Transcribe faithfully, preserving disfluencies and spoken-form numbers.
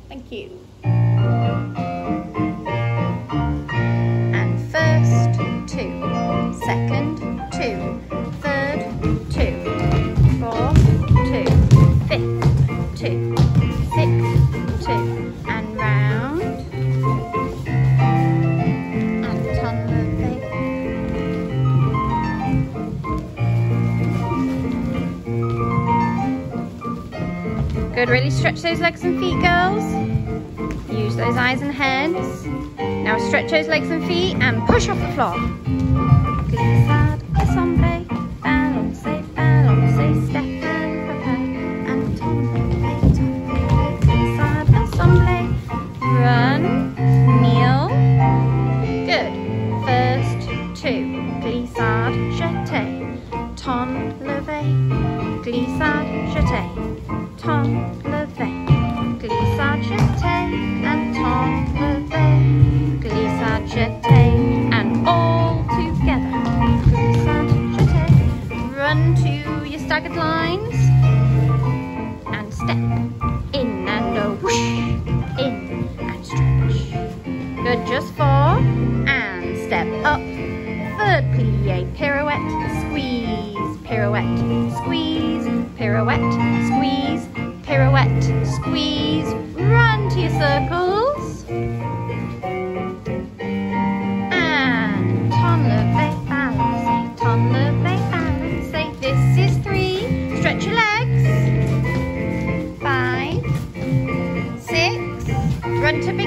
Thank you. And first, two. Second, two. Third, two. Fourth, two. Fifth, two. Sixth, two. And round. And ton levee. Good, really stretch those legs and feet, girls. Use those eyes and heads. Now stretch those legs and feet and push off the floor. Glissade, assemble, balance, balance, step and prepare. And tombe, tombe, glissade, assemble, run, kneel. Good. First, two, glissade, jeté, ton, levé, glissade, jeté. Ton, levé, glissade, jeté, and ton, levé, glissade, jeté, and all together. Glissade, jeté. Run to your staggered lines and step in and a whoosh, in and stretch. Good, just four and step up. Third plie, pirouette, squeeze, pirouette, squeeze, pirouette, squeeze, pirouette, squeeze, run to your circles, and ton levé, balance, ton levé, balance, this is three, stretch your legs, five, six, run to big